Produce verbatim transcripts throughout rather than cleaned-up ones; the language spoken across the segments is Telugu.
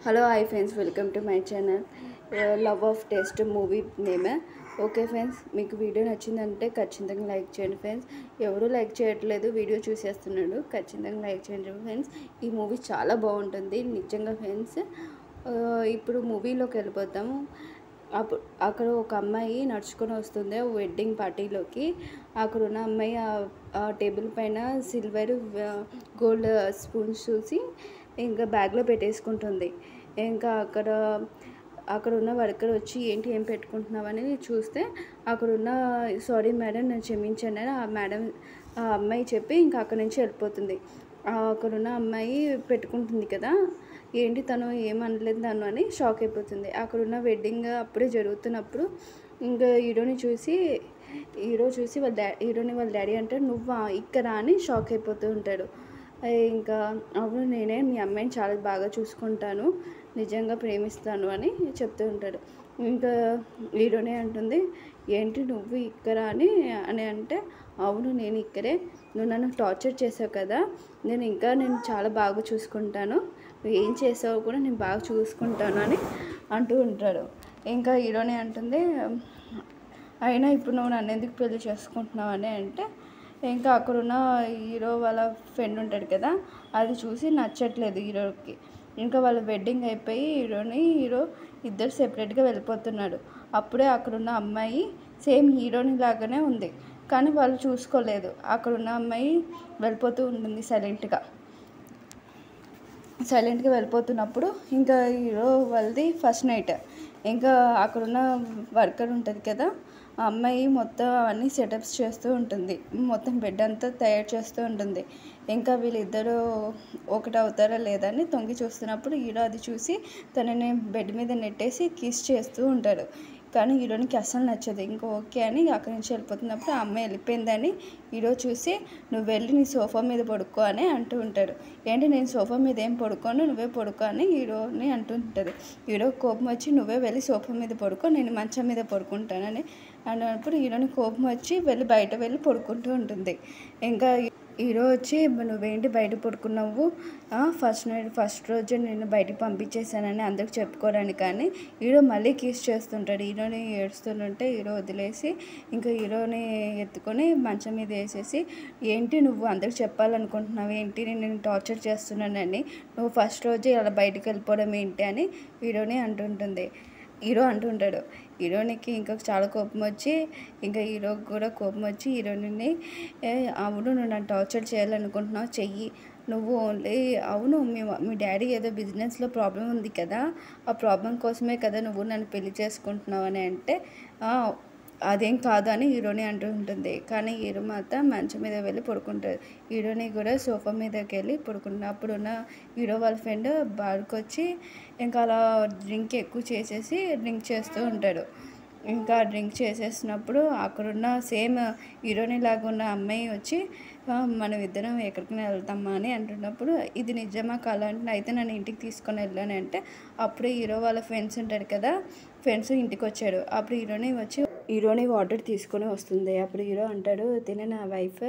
Hello hi friends, welcome to my channel. Love of taste movie name. Okay friends, మీకు వీడియో నచ్చిందంటే ఖచ్చితంగా లైక్ చేయండి ఫ్రెండ్స్. ఎవరు లైక్ చేయట్లేదు, వీడియో చూసేస్తున్నాడు. ఖచ్చితంగా లైక్ చేయండి ఫ్రెండ్స్. ఈ మూవీ చాలా బాగుంటుంది నిజంగా ఫ్రెండ్స్. ఇప్పుడు మూవీలోకి వెళ్ళిపోతాము. అప్పుడు అక్కడ ఒక అమ్మాయి నడుచుకొని వస్తుంది వెడ్డింగ్ పార్టీలోకి. అక్కడ ఉన్న అమ్మాయి ఆ టేబుల్ పైన సిల్వర్ గోల్డ్ స్పూన్స్ చూసి ఇంకా బ్యాగ్లో పెట్టేసుకుంటుంది. ఇంకా అక్కడ అక్కడ ఉన్న వర్కర్ వచ్చి ఏంటి ఏం పెట్టుకుంటున్నావని చూస్తే అక్కడున్న సారీ మేడం నేను క్షమించండి అని ఆ మేడం ఆ అమ్మాయి చెప్పి ఇంకా అక్కడి నుంచి వెళ్ళిపోతుంది. అక్కడున్న అమ్మాయి పెట్టుకుంటుంది కదా, ఏంటి తను ఏమనలేదు తను అని షాక్ అయిపోతుంది. అక్కడున్న వెడ్డింగ్ అప్పుడే జరుగుతున్నప్పుడు ఇంకా హీరోని చూసి హీరో చూసి వాళ్ళ డా హీరోని వాళ్ళ డాడీ అంటాడు, నువ్వా ఇక్కడ అని షాక్ అయిపోతూ ఉంటాడు. ఇంకా అవును నేనే మీ అమ్మాయిని చాలా బాగా చూసుకుంటాను, నిజంగా ప్రేమిస్తాను అని చెప్తూ ఉంటాడు. ఇంకా హీరోనే అంటుంది, ఏంటి నువ్వు ఇక్కడ అని అని అంటే, అవును నేను ఇక్కడే, నువ్వు నన్ను టార్చర్ చేసావు కదా, నేను ఇంకా నేను చాలా బాగా చూసుకుంటాను, నువ్వు ఏం చేసావు కూడా నేను బాగా చూసుకుంటాను అని అంటూ ఉంటాడు. ఇంకా హీరోనే అంటుంది, అయినా ఇప్పుడు నువ్వు నన్ను ఎందుకు పెళ్లి చేసుకుంటున్నావు అని అంటే, ఇంకా అక్కడున్న హీరో వాళ్ళ ఫ్రెండ్ ఉంటాడు కదా, అది చూసి నచ్చట్లేదు హీరోకి. ఇంకా వాళ్ళ వెడ్డింగ్ అయిపోయి హీరోని హీరో ఇద్దరు సెపరేట్గా వెళ్ళిపోతున్నాడు. అప్పుడే అక్కడున్న అమ్మాయి సేమ్ హీరోని లాగానే ఉంది, కానీ వాళ్ళు చూసుకోలేదు. అక్కడున్న అమ్మాయి వెళ్ళిపోతూ ఉంటుంది సైలెంట్గా సైలెంట్గా వెళ్ళిపోతున్నప్పుడు ఇంకా హీరో వాళ్ళది ఫస్ట్ నైట్. ఇంకా అక్కడున్న వర్కర్ ఉంటుంది కదా, ఆ అమ్మాయి మొత్తం అన్నీ సెటప్స్ చేస్తూ ఉంటుంది, మొత్తం బెడ్ అంతా తయారు చేస్తూ ఉంటుంది. ఇంకా వీళ్ళిద్దరూ ఒకటి అవుతారా లేదా అని తొంగి చూస్తున్నప్పుడు హీరో అది చూసి తనని బెడ్ మీద నెట్టేసి కిస్ చేస్తూ ఉంటాడు. కానీ హీరోనికి అస్సలు నచ్చదు. ఇంకా ఓకే అని అక్కడి నుంచి వెళ్ళిపోతున్నప్పుడు ఆ అమ్మాయి వెళ్ళిపోయిందని హీరో చూసి, నువ్వు వెళ్ళి నీ సోఫా మీద పడుకో అని అంటూ ఉంటాడు. ఏంటి నేను సోఫా మీద ఏం పడుకోను, నువ్వే పడుకో అని హీరోని అంటూ ఉంటుంది. హీరో కోపం వచ్చి, నువ్వే వెళ్ళి సోఫా మీద పడుకో, నేను మంచం మీద పడుకుంటానని అన్నప్పుడు హీరోని కోపం వచ్చి వెళ్ళి బయట వెళ్ళి పడుకుంటూ ఉంటుంది. ఇంకా హీరో వచ్చి, నువ్వేంటి బయట పడుకున్నావు, ఫస్ట్ నైట్ ఫస్ట్ రోజు నేను బయటకు పంపించేశానని అందరికి చెప్పుకోవడానికి. కానీ హీరో మళ్ళీ కిస్ చేస్తుంటాడు. హీరోని ఏడుస్తుంటే హీరో వదిలేసి ఇంకా హీరోని ఎత్తుకొని మంచం మీద వేసేసి, ఏంటి నువ్వు అందరికి చెప్పాలనుకుంటున్నావు ఏంటి, నేను టార్చర్ చేస్తున్నానని, నువ్వు ఫస్ట్ రోజే అలా బయటకు వెళ్ళిపోవడం ఏంటి అని హీరోని అంటుంటుంది హీరో అంటుంటాడు. హీరోనికి ఇంకా చాలా కోపం వచ్చి ఇంకా హీరోకి కూడా కోపం వచ్చి హీరోయిన్ని, అవును నువ్వు నన్ను టార్చర్ చేయాలనుకుంటున్నావు, చెయ్యి, నువ్వు ఓన్లీ అవును మీ మీ డాడీ ఏదో బిజినెస్లో ప్రాబ్లం ఉంది కదా, ఆ ప్రాబ్లం కోసమే కదా నువ్వు నన్ను పెళ్లి చేసుకుంటున్నావు అని అంటే, అదేం కాదు అని హీరోని అంటూ ఉంటుంది. కానీ హీరో మాత్రం మంచం మీద వెళ్ళి పడుకుంటాడు. హీరోని కూడా సోఫా మీదకి వెళ్ళి పడుకుంటాడు. అప్పుడున్న హీరో వాళ్ళ ఫ్రెండ్ బార్కి వచ్చి ఇంకా అలా డ్రింక్ ఎక్కువ చేసేసి డ్రింక్ చేస్తూ ఉంటాడు. ఇంకా డ్రింక్ చేసేసినప్పుడు అక్కడున్న సేమ్ హీరోని లాగా ఉన్న అమ్మాయి వచ్చి, మనం ఇద్దరం ఎక్కడికైనా వెళ్తామా అని అంటున్నప్పుడు, ఇది నిజమా కాలా అంటే, అయితే నన్ను ఇంటికి తీసుకొని వెళ్ళాను అంటే, అప్పుడు హీరో వాళ్ళ ఫ్రెండ్స్ ఉంటాడు కదా, ఫ్రెండ్స్ ఇంటికి వచ్చాడు. అప్పుడు హీరోని వచ్చి హీరోని వాటర్ తీసుకొని వస్తుంది. అప్పుడు హీరో అంటాడు, తినే నా వైఫ్,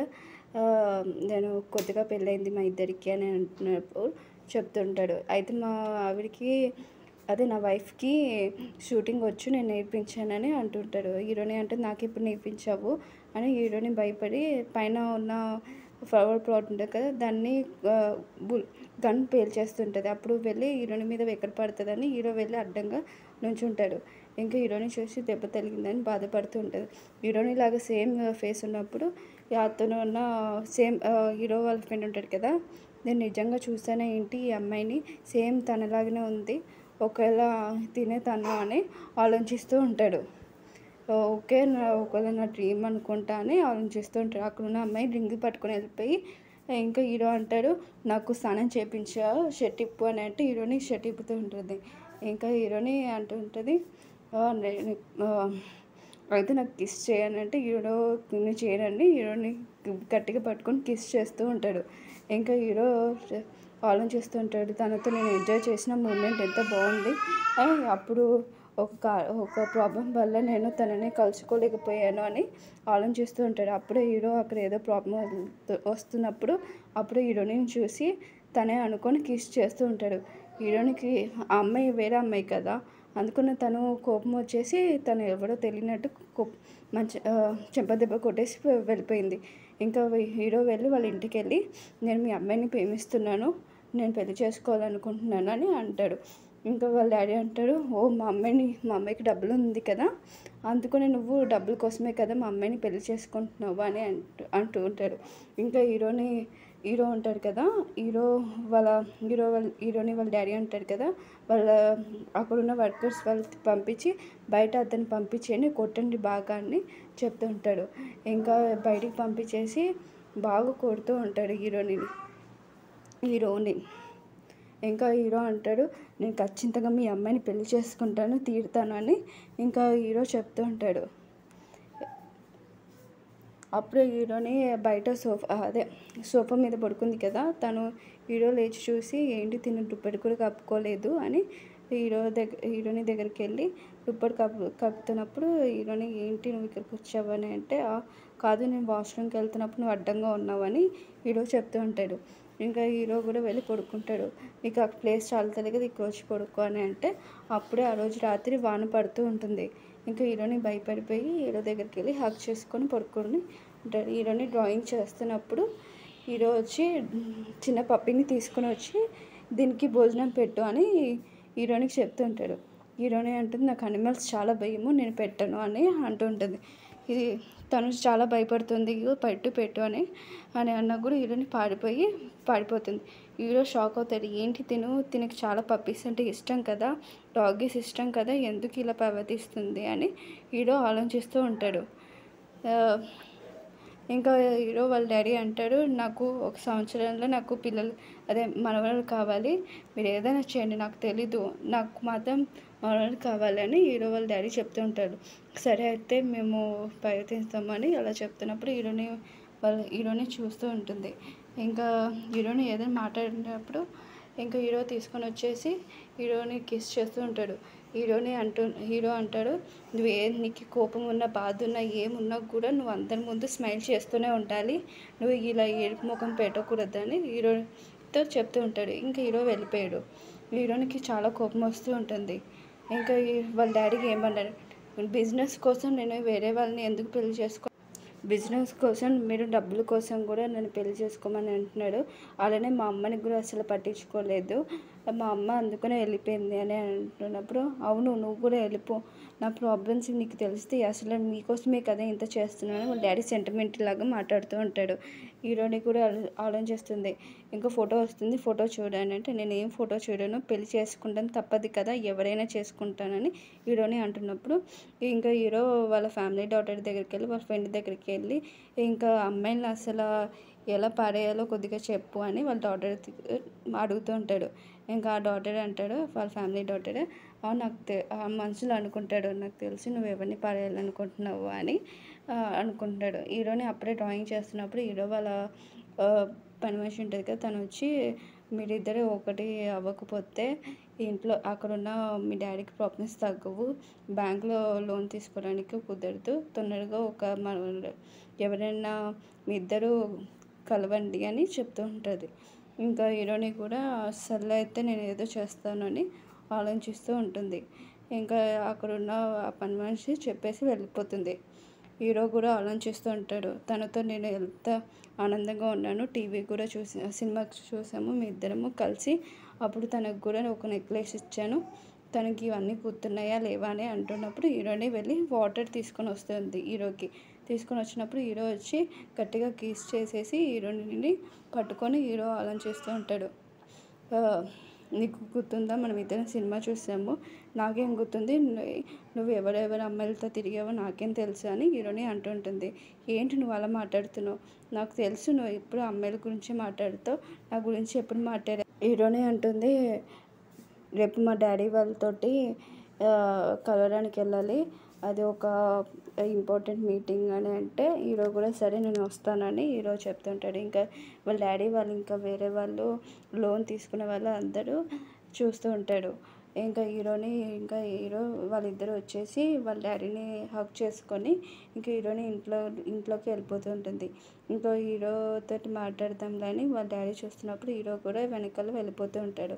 నేను కొద్దిగా పెళ్ళైంది మా ఇద్దరికి అని అంటున్నప్పుడు చెప్తుంటాడు. అయితే మా ఆవిడికి అదే నా వైఫ్కి షూటింగ్ వచ్చు, నేను నేర్పించానని అంటుంటాడు. హీరోని అంటే, నాకు ఇప్పుడు నేర్పించావు అని హీరోని భయపడి పైన ఉన్న ఫ్లవర్ ప్లాట్ ఉంటుంది కదా, దాన్ని బుల్ గన్ పేల్చేస్తుంటుంది. అప్పుడు వెళ్ళి హీరోని మీద ఎక్కడ పడుతుందని హీరో వెళ్ళి అడ్డంగా నుంచుంటాడు. ఇంకా హీరోని చూసి దెబ్బ తగిలిందని బాధపడుతూ ఉంటుంది. హీరోని లాగా సేమ్ ఫేస్ ఉన్నప్పుడు అతను ఉన్న సేమ్ హీరో వాళ్ళ ఫ్రెండ్ ఉంటాడు కదా, నేను నిజంగా చూసానే ఏంటి ఈ అమ్మాయిని, సేమ్ తనలాగానే ఉంది, ఒకవేళ తినే తను అని ఆలోచిస్తూ ఉంటాడు. ఓకే నా ఒకవేళ నా డ్రీమ్ అనుకుంటా అని ఆలోచిస్తూ ఉంటాడు. అక్కడ ఉన్న అమ్మాయి రింగ్ పట్టుకొని వెళ్ళిపోయి ఇంకా హీరో అంటాడు, నాకు స్నానం చేయించా షర్ట్ ఇప్పు అని అంటే హీరోని షర్ట్ ఇప్పుతూ ఉంటుంది. ఇంకా హీరోని అంటూ ఉంటుంది, అయితే నాకు కిస్ చేయనంటే హీరో చేయనండి హీరోని గట్టిగా పట్టుకొని కిస్ చేస్తూ ఉంటాడు. ఇంకా హీరో ఆలోచిస్తూ ఉంటాడు, తనతో నేను ఎంజాయ్ చేసిన మూమెంట్ ఎంత బాగుంది, అప్పుడు ఒక ఒక ప్రాబ్లం వల్ల నేను తనని కలుసుకోలేకపోయాను అని ఆలోచిస్తూ ఉంటాడు. అప్పుడే హీరో అక్కడ ఏదో ప్రాబ్లం వస్తున్నప్పుడు అప్పుడు హీరోని చూసి తనే అనుకొని కిస్ చేస్తూ ఉంటాడు. హీరోనికి ఆ అమ్మాయి వేరే అమ్మాయి కదా, అందుకని తను కోపం వచ్చేసి తను ఎవరో తెలియనట్టు కో మంచి చెంపదెబ్బ కొట్టేసి వెళ్ళిపోయింది. ఇంకా హీరో వెళ్ళి వాళ్ళ ఇంటికి వెళ్ళి నేను మీ అమ్మాయిని ప్రేమిస్తున్నాను, నేను పెళ్లి చేసుకోవాలనుకుంటున్నాను అని అంటాడు. ఇంకా వాళ్ళ డాడీ అంటాడు, ఓ మా అమ్మాయిని మా అమ్మాయికి డబ్బులు ఉంది కదా, అందుకని నువ్వు డబ్బుల కోసమే కదా మా అమ్మాయిని పెళ్లి చేసుకుంటున్నావు అని అంటూ అంటూ ఉంటాడు. ఇంకా హీరోని హీరో ఉంటాడు కదా, హీరో వాళ్ళ హీరో వాళ్ళ హీరోని వాళ్ళ డాడీ అంటాడు కదా, వాళ్ళ అక్కడున్న వర్కర్స్ వాళ్ళు పంపించి బయట అతన్ని పంపించేయండి, కొట్టండి బాగా అని చెప్తూ ఉంటాడు. ఇంకా బయటికి పంపించేసి బాగా కొడుతూ ఉంటాడు హీరోని హీరోని ఇంకా హీరో అంటాడు, నేను ఖచ్చితంగా మీ అమ్మాయిని పెళ్లి చేసుకుంటాను తీరుతాను అని ఇంకా హీరో చెప్తూ ఉంటాడు. అప్పుడు హీరోని బయట సోఫా అదే సోఫా మీద పడుకుంది కదా, తను హీరో లేచి చూసి ఏంటి తిని దుప్పటి కూడా కప్పుకోలేదు అని హీరో దగ్గర హీరోని దగ్గరికి వెళ్ళి దుప్పటి కప్పు కప్పుతున్నప్పుడు హీరోని ఏంటి నువ్వు ఇక్కడికి వచ్చావని అంటే, కాదు నేను వాష్రూమ్కి వెళ్తున్నప్పుడు నువ్వు అడ్డంగా ఉన్నావని హీరో చెప్తూ ఉంటాడు. ఇంకా హీరో కూడా వెళ్ళి పడుకుంటాడు. ఇక ఆ ప్లేస్ చాలా తెలియదు, ఇక్కడ వచ్చి పడుకో అని అంటే అప్పుడే ఆ రోజు రాత్రి వాన పడుతూ ఉంటుంది. ఇంకా హీరోని భయపడిపోయి హీరో దగ్గరికి వెళ్ళి హగ్ చేసుకొని పడుకొని ఉంటాడు. హీరోని డ్రాయింగ్ చేస్తున్నప్పుడు హీరో వచ్చి చిన్న పప్పిని తీసుకొని వచ్చి దీనికి భోజనం పెట్టు అని హీరోనికి చెప్తూ ఉంటాడు. హీరోని అంటుంది, నాకు అనిమల్స్ చాలా భయము, నేను పెట్టను అని అంటూ ఉంటుంది. ఇది తను చాలా భయపడుతుంది, ఇగో పెట్టు పెట్టు అని అని అన్నా కూడా హీరోని పాడిపోయి పాడిపోతుంది. హీరో షాక్ అవుతాడు, ఏంటి తిను తినకి చాలా పప్పీస్ అంటే ఇష్టం కదా, డాగీస్ ఇష్టం కదా, ఎందుకు ఇలా ప్రవర్తిస్తుంది అని హీరో ఆలోచిస్తూ ఉంటాడు. ఇంకా హీరో వాళ్ళ డాడీ అంటాడు, నాకు ఒక సంవత్సరంలో నాకు పిల్లలు అదే మనవరాలు కావాలి, మీరు ఏదైనా చేయండి నాకు తెలీదు, నాకు మాత్రం మనవరాలు కావాలని హీరో వాళ్ళ డాడీ చెప్తూ ఉంటాడు. సరే అయితే మేము ప్రయత్నిస్తామని అలా చెప్తున్నప్పుడు హీరోని వాళ్ళ హీరోని చూస్తూ ఉంటుంది. ఇంకా హీరోని ఏదైనా మాట్లాడినప్పుడు ఇంకా హీరో తీసుకొని వచ్చేసి హీరోని కిస్ చేస్తూ ఉంటాడు. హీరోని అంటూ హీరో అంటాడు, నువ్వు ఏ నీకు కోపం ఉన్న బాధ ఉన్నా ఏమున్నా కూడా నువ్వు అందరి ముందు స్మైల్ చేస్తూనే ఉండాలి, నువ్వు ఇలా ఏడుపు ముఖం పెట్టకూడదని హీరోతో చెప్తూ ఉంటాడు. ఇంకా హీరో వెళ్ళిపోయాడు. హీరోనికి చాలా కోపం వస్తూ ఉంటుంది. ఇంకా వాళ్ళ డాడీకి ఏమన్నాడు, బిజినెస్ కోసం నేను వేరే వాళ్ళని ఎందుకు పెళ్లి చేసుకో బిజినెస్ కోసం మీరు డబ్బుల కోసం కూడా నన్ను పెళ్లి చేసుకోమని అంటున్నాడు, అలానే మా అమ్మని కూడా అసలు పట్టించుకోలేదు, మా అమ్మ అందుకనే వెళ్ళిపోయింది అని అంటున్నప్పుడు, అవును నువ్వు కూడా వెళ్ళిపో, నా ప్రాబ్లమ్స్ నీకు తెలిస్తే అసలు మీకోసమే కదా ఇంత చేస్తున్నాను వాళ్ళ డాడీ సెంటిమెంట్ లాగా మాట్లాడుతూ ఉంటాడు. హీరోని కూడా ఆలోచిస్తుంది. ఇంకా ఫోటో వస్తుంది, ఫోటో చూడండి అంటే, నేను ఏం ఫోటో చూడను, పెళ్లి చేసుకుంటాను తప్పదు కదా, ఎవరైనా చేసుకుంటానని హీరోని అంటున్నప్పుడు ఇంకా హీరో వాళ్ళ ఫ్యామిలీ డాటర్ దగ్గరికి వెళ్ళి వాళ్ళ ఫ్రెండ్ దగ్గరికి వెళ్ళి ఇంకా అమ్మాయిని అసలు ఎలా పాడేయాలో కొద్దిగా చెప్పు అని వాళ్ళ డాటర్ అడుగుతూ ఉంటాడు. ఇంకా ఆ డాటర్ అంటాడు, వాళ్ళ ఫ్యామిలీ డాటర్, నాకు తె ఆ మనసులో అనుకుంటాడు, నాకు తెలిసి నువ్వు ఎవరిని పాడేయాలనుకుంటున్నావు అని అనుకుంటాడు. హీరోని అప్పుడే డ్రాయింగ్ చేస్తున్నప్పుడు హీరో వాళ్ళ పని మనిషి ఉంటుంది కదా, తను వచ్చి మీరిద్దరు ఒకటి అవ్వకపోతే ఇంట్లో అక్కడున్న మీ డాడీకి ప్రాబ్లమ్స్ తగ్గవు, బ్యాంకులో లోన్ తీసుకోవడానికి కుదరదు, తొందరగా ఒక మన ఎవరైనా మీ ఇద్దరు కలవండి అని చెప్తూ ఉంటుంది. ఇంకా హీరోని కూడా సర్లే అయితే నేను ఏదో చేస్తాను అని ఆలోచిస్తూ ఉంటుంది. ఇంకా అక్కడున్న ఆ పని మనిషి చెప్పేసి వెళ్ళిపోతుంది. హీరో కూడా ఆలోచిస్తూ ఉంటాడు, తనతో నేను ఎంత ఆనందంగా ఉన్నాను, టీవీ కూడా చూసి సినిమా చూసాము మీ ఇద్దరము కలిసి, అప్పుడు తనకు కూడా ఒక నెక్లెస్ ఇచ్చాను, తనకి ఇవన్నీ గుర్తున్నాయా లేవా అని అంటున్నప్పుడు హీరోని వెళ్ళి వాటర్ తీసుకొని వస్తుంది హీరోకి. తీసుకొని వచ్చినప్పుడు హీరో వచ్చి గట్టిగా కిస్ చేసేసి హీరోయిన్ని పట్టుకొని హీరో ఆలోచిస్తూ ఉంటాడు. నీకు గుర్తుందా మనం ఇద్దరం సినిమా చూసాము, నాకేం గుర్తుంది, నువ్వు ఎవరెవరు అమ్మాయిలతో తిరిగావో నాకేం తెలుసు అని హీరోని అంటుంటుంది. ఏంటి నువ్వు అలా మాట్లాడుతున్నావు, నాకు తెలుసు నువ్వు ఎప్పుడు అమ్మాయిల గురించి మాట్లాడుతావు, నా గురించి ఎప్పుడు మాట్లాడా హీరోని అంటుంది. రేపు మా డాడీ వాళ్ళతోటి కలవడానికి వెళ్ళాలి, అది ఒక ఇంపార్టెంట్ మీటింగ్ అని అంటే హీరో కూడా సరే నేను వస్తానని హీరో చెప్తుంటాడు. ఇంకా వాళ్ళ డాడీ వాళ్ళు ఇంకా వేరే వాళ్ళు లోన్ తీసుకునే వాళ్ళు అందరూ చూస్తూ ఉంటాడు. ఇంకా హీరోని ఇంకా హీరో వాళ్ళిద్దరూ వచ్చేసి వాళ్ళ డాడీని హగ్ చేసుకొని ఇంకా హీరోని ఇంట్లో ఇంట్లోకి వెళ్ళిపోతూ ఉంటుంది. ఇంకో హీరోతోటి మాట్లాడదాంలే అని వాళ్ళ డాడీ చూస్తున్నప్పుడు హీరో కూడా వెనకాల వెళ్ళిపోతూ ఉంటాడు.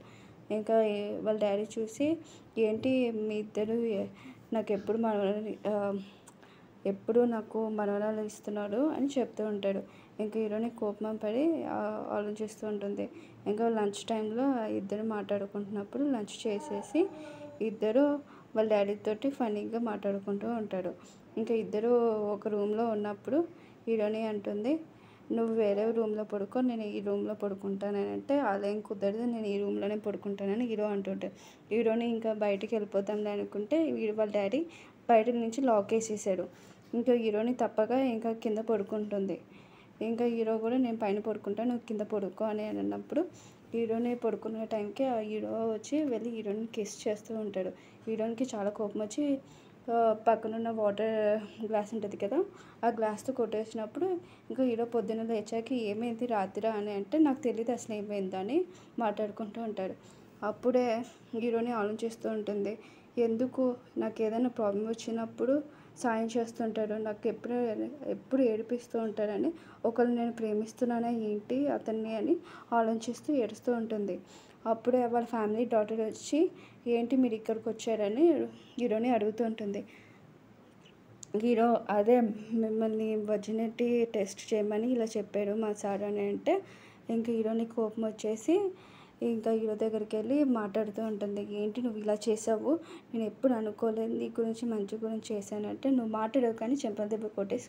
ఇంకా వాళ్ళ డాడీ చూసి ఏంటి మీ ఇద్దరు నాకు ఎప్పుడు మనవరాలు ఎప్పుడు నాకు మనవరాలు ఇస్తున్నాడు అని చెప్తూ ఉంటాడు. ఇంకా హీరోని కోపం పడి ఆలోచిస్తూ ఉంటుంది. ఇంకా లంచ్ టైంలో ఇద్దరు మాట్లాడుకుంటున్నప్పుడు లంచ్ చేసేసి ఇద్దరు వాళ్ళ డాడీ తోటి ఫన్నీగా మాట్లాడుకుంటూ ఉంటాడు. ఇంకా ఇద్దరు ఒక రూమ్లో ఉన్నప్పుడు హీరోని అంటుంది, నువ్వు వేరే రూమ్లో పడుకో, నేను ఈ రూమ్లో పడుకుంటానని అంటే, అదేం కుదరదు, నేను ఈ రూమ్లోనే పడుకుంటానని హీరో అంటుంటాడు. హీరోని ఇంకా బయటికి వెళ్ళిపోతాంలే అనుకుంటే వాళ్ళ డాడీ బయట నుంచి లాక్ వేసేసాడు. ఇంకా హీరోని తప్పక ఇంకా కింద పడుకుంటుంది. ఇంకా హీరో కూడా నేను పైన పడుకుంటాను, నువ్వు కింద పడుకో అని అన్నప్పుడు హీరోని పడుకునే టైంకి ఆ హీరో వచ్చి వెళ్ళి హీరోని కిస్ చేస్తూ ఉంటాడు. హీరోయిన్కి చాలా కోపం వచ్చి పక్కనున్న వాటర్ గ్లాస్ ఉంటుంది కదా, ఆ గ్లాస్తో కొట్టేసినప్పుడు ఇంకా హీరో పొద్దున్న లేచాక ఏమైంది రాత్రి అని అంటే, నాకు తెలియదు అసలు ఏమైందో అని మాట్లాడుకుంటూ ఉంటాడు. అప్పుడే హీరోని ఆలోచిస్తూ ఉంటుంది, ఎందుకు నాకు ఏదైనా ప్రాబ్లం వచ్చినప్పుడు సాయం చేస్తుంటాడు, నాకు ఎప్పుడు ఎప్పుడు ఏడిపిస్తూ ఉంటాడని, ఒకరు నేను ప్రేమిస్తున్నానా ఏంటి అతన్ని అని ఆలోచిస్తూ ఏడుస్తూ ఉంటుంది. అప్పుడే వాళ్ళ ఫ్యామిలీ డాటర్ వచ్చి ఏంటి మీరు ఇక్కడికి వచ్చారని హీరోని అడుగుతూ ఉంటుంది. హీరో అదే మిమ్మల్ని వర్జినిటీ టెస్ట్ చేయమని ఇలా చెప్పారు మా సార్ అని అంటే, ఇంకా హీరోని కోపం వచ్చేసి ఇంకా హీరో దగ్గరికి వెళ్ళి మాట్లాడుతూ ఉంటుంది. ఏంటి నువ్వు ఇలా చేసావు, నేను ఎప్పుడు అనుకోలేదు నీ గురించి మంచి గురించి చేశానంటే, నువ్వు మాట్లాడవు కానీ చెంపల దెబ్బ కొట్టేసి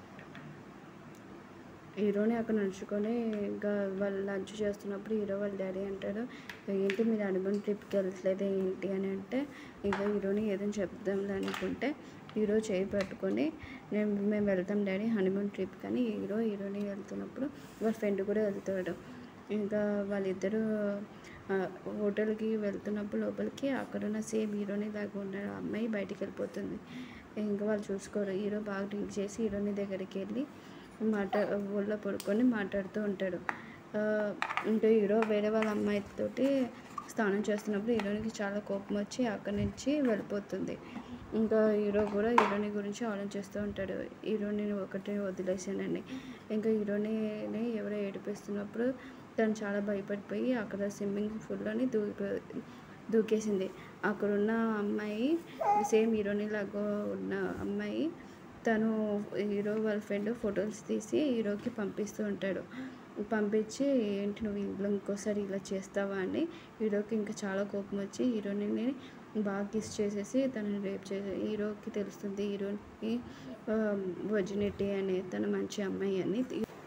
హీరోని అక్కడ నడుచుకొని ఇంకా వాళ్ళు లంచ్ చేస్తున్నప్పుడు హీరో వాళ్ళ డాడీ అంటాడు, ఏంటి మీరు హనీమూన్ ట్రిప్కి వెళ్ళట్లేదు ఏంటి అని అంటే, ఇంకా హీరోని ఏదైనా చెప్దాంలే అనుకుంటే హీరో చేయి పట్టుకొని నేను మేము వెళ్తాం డాడీ హనీమూన్ ట్రిప్ కానీ హీరో హీరోని వెళ్తున్నప్పుడు వాళ్ళ ఫ్రెండ్ కూడా వెళ్తాడు. ఇంకా వాళ్ళిద్దరూ హోటల్కి వెళ్తున్నప్పుడు లోపలికి అక్కడున్న సేమ్ హీరోని లాగా ఉన్న అమ్మాయి బయటికి వెళ్ళిపోతుంది. ఇంకా వాళ్ళు చూసుకోరు. హీరో బాగా డ్రింక్ చేసి హీరోని దగ్గరికి వెళ్ళి మాట్లా ఊళ్ళో పడుకొని మాట్లాడుతూ ఉంటాడు. ఇంకా హీరో వేరే వాళ్ళ అమ్మాయితోటి స్నానం చేస్తున్నప్పుడు హీరోయిన్కి చాలా కోపం వచ్చి అక్కడి నుంచి వెళ్ళిపోతుంది. ఇంకా హీరో కూడా హీరోయిన్ గురించి ఆలోచిస్తూ ఉంటాడు, హీరోని ఒకటే వదిలేసానని. ఇంకా హీరోని ఎవరో ఏడిపిస్తున్నప్పుడు తను చాలా భయపడిపోయి అక్కడ స్విమ్మింగ్ పూల్లోని దూకి దూకేసింది. అక్కడున్న అమ్మాయి సేమ్ హీరోని లాగా ఉన్న అమ్మాయి తను హీరో వాళ్ళ ఫ్రెండ్ ఫొటోస్ తీసి హీరోకి పంపిస్తూ ఉంటాడు. పంపించి ఏంటి నువ్వు ఇంట్లో ఇంకోసారి ఇలా చేస్తావా అని హీరోకి ఇంకా చాలా కోపం వచ్చి హీరోని బాగా కిస్ చేసేసి తనని రేప్ చేసే హీరోకి తెలుస్తుంది హీరోని వర్జినిటీ అని తన మంచి అమ్మాయి అని.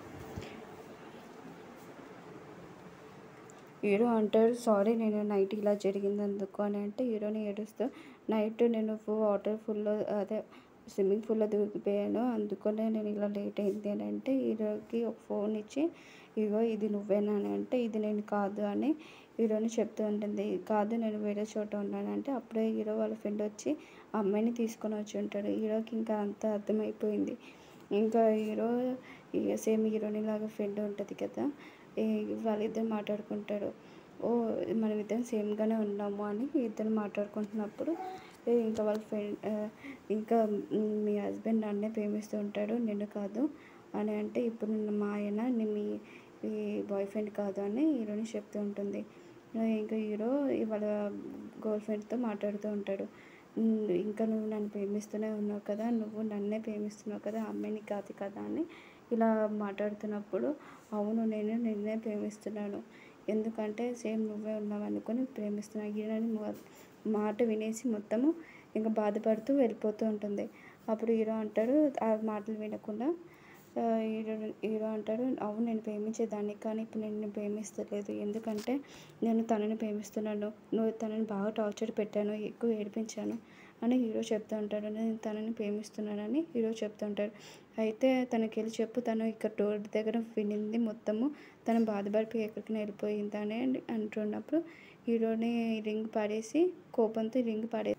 హీరో అంటాడు, సారీ నేను నైట్ ఇలా జరిగింది అందుకు అని అంటే, హీరోని ఏడుస్తూ నైట్ నేను వాటర్ ఫుల్లో అదే స్విమ్మింగ్ పూల్లో దూకిపోయాను అందుకనే నేను ఇలా లేట్ అయింది అని అంటే, హీరోకి ఒక ఫోన్ ఇచ్చి ఇగో ఇది నువ్వేనా అని అంటే, ఇది నేను కాదు అని హీరోని చెప్తూ ఉంటుంది. కాదు నేను వేరే చోట ఉన్నాను అంటే, అప్పుడే హీరో వాళ్ళ ఫ్రెండ్ వచ్చి అమ్మాయిని తీసుకొని వచ్చి ఉంటాడు. హీరోకి ఇంకా అంతా అర్థమైపోయింది. ఇంకా హీరో సేమ్ హీరోని లాగా ఫ్రెండ్ ఉంటుంది కదా, వాళ్ళిద్దరు మాట్లాడుకుంటాడు. ఓ మనం ఇద్దరం సేమ్గానే ఉన్నాము అని ఇద్దరు మాట్లాడుకుంటున్నప్పుడు ఇంకా వాళ్ళ ఫ్రెండ్ ఇంకా మీ హస్బెండ్ నన్నే ప్రేమిస్తూ ఉంటాడు నిన్ను కాదు అని అంటే, ఇప్పుడు మా ఆయన మీ బాయ్ ఫ్రెండ్ కాదు అని హీరోని చెప్తూ ఉంటుంది. ఇంకా హీరో వాళ్ళ గర్ల్ ఫ్రెండ్తో మాట్లాడుతూ ఉంటాడు. ఇంకా నువ్వు నన్ను ప్రేమిస్తూనే ఉన్నావు కదా, నువ్వు నన్నే ప్రేమిస్తున్నావు కదా, అమ్మాయిని కాదు కదా అని ఇలా మాట్లాడుతున్నప్పుడు, అవును నేను నిన్నే ప్రేమిస్తున్నాను, ఎందుకంటే సేమ్ నువ్వే ఉన్నావు అనుకొని ప్రేమిస్తున్నాను హీరోని మాట వినేసి మొత్తము ఇంకా బాధపడుతూ వెళ్ళిపోతూ ఉంటుంది. అప్పుడు హీరో అంటాడు ఆ మాటలు వినకుండా హీరో హీరో అంటాడు, అవును నేను ప్రేమించేదాన్ని కానీ ఇప్పుడు నేను ప్రేమిస్తలేదు, ఎందుకంటే నేను తనని ప్రేమిస్తున్నాను, నువ్వు తనని బాగా టార్చర్ పెట్టాను, ఎక్కువ ఏడిపించాను అని హీరో చెప్తూ ఉంటాడు. నేను తనని ప్రేమిస్తున్నానని హీరో చెప్తూ ఉంటాడు. అయితే తనకి వెళ్ళి చెప్పు, తను ఇక్కడ డోర్ దగ్గర వినింది మొత్తము, తను బాధపడిపోయి ఎక్కడికి వెళ్ళిపోయిందని అంటున్నప్పుడు హీరోని రింగ్ పడేసి కోపంతో రింగ్ పడే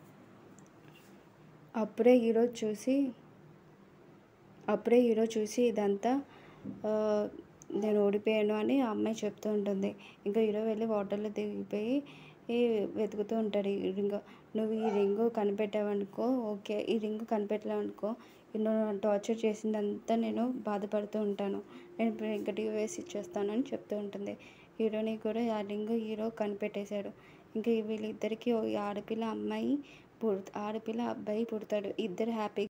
అప్పుడే హీరో చూసి అప్పుడే హీరో చూసి ఇదంతా నేను ఓడిపోయాను అని ఆ అమ్మాయి చెప్తూ ఉంటుంది. ఇంకా హీరో వెళ్ళి వాటర్లో దిగిపోయి వెతుకుతూ ఉంటాడు ఈ రింగ్. నువ్వు ఈ రింగు కనిపెట్టావనుకో ఓకే, ఈ రింగు కనిపెట్టలేవనుకో నువ్వు టార్చర్ చేసిందంతా నేను బాధపడుతూ ఉంటాను, నేను ఇంకా డివోర్స్ ఇచ్చేస్తాను అని చెప్తూ ఉంటుంది. హీరోని కూడా డార్లింగ్ హీరో కనిపెట్టేశాడు. ఇంకా వీళ్ళిద్దరికీ ఓ ఆడపిల్ల అమ్మాయి పుడు ఆడపిల్ల అబ్బాయి పుడతాడు. ఇద్దరు హ్యాపీ